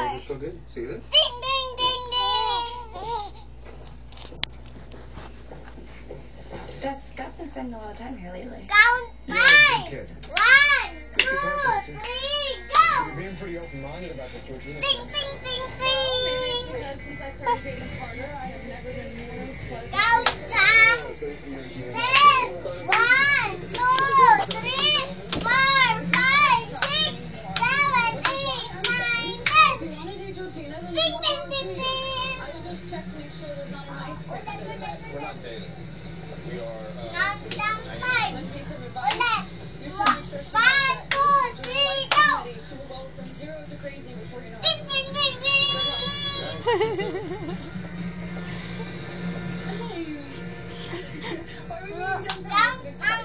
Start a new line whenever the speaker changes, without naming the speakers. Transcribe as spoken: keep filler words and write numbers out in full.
guys are still good? See this?
Ding, ding, ding, ding.
Gus, Gus been spending a lot of time here lately.
Count
You're a good
five.
kid.
One,
Good
two,
guitar
three,
player,
go.
You're being pretty open-minded about this, Georgina.
Ding, ding, ding,
It's
ding.
because since I started dating Carter, I have never been more pleasant.
Count down.
So you're, you're
Six. One, two, three, four, five, six, seven, eight, nine, ten.
If you want to date Georgina, then
Ding,
you
ding, ding, ding.
I will just check to make sure there's not an ice cream in the
We're not dating. We are, uh...
Count down five.
In case of advice,
One,
you should make sure she
one,
knows that.
two,
During
three,
life
go.
study, she will go from zero to crazy before you know
Ding,
it.
ding, ding, ding.
Why were you being dumb to me?
Count
It's
down